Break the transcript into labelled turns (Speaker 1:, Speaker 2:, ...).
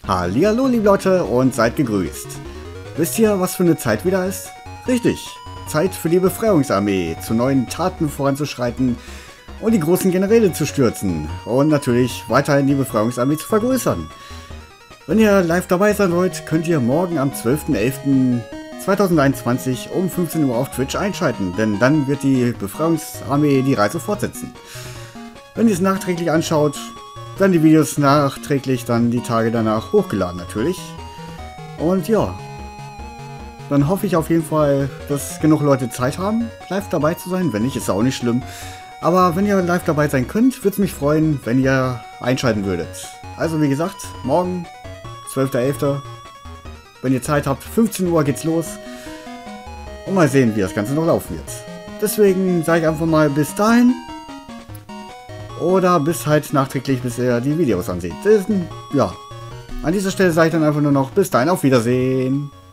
Speaker 1: Hallihallo, liebe Leute, und seid gegrüßt. Wisst ihr, was für eine Zeit wieder ist? Richtig, Zeit für die Befreiungsarmee, zu neuen Taten voranzuschreiten und die großen Generäle zu stürzen und natürlich weiterhin die Befreiungsarmee zu vergrößern. Wenn ihr live dabei sein wollt, könnt ihr morgen am 12.11.2021 um 15 Uhr auf Twitch einschalten, denn dann wird die Befreiungsarmee die Reise fortsetzen. Wenn ihr es nachträglich anschaut, werden die Videos nachträglich dann die Tage danach hochgeladen natürlich. Und ja, dann hoffe ich auf jeden Fall, dass genug Leute Zeit haben, live dabei zu sein. Wenn nicht, ist auch nicht schlimm. Aber wenn ihr live dabei sein könnt, würde es mich freuen, wenn ihr einschalten würdet. Also wie gesagt, morgen, 12.11. Wenn ihr Zeit habt, 15 Uhr geht's los. Und mal sehen, wie das Ganze noch laufen wird. Deswegen sage ich einfach mal bis dahin. Oder bis halt nachträglich, bis ihr die Videos anseht. Ja, an dieser Stelle sage ich dann einfach nur noch bis dahin, auf Wiedersehen.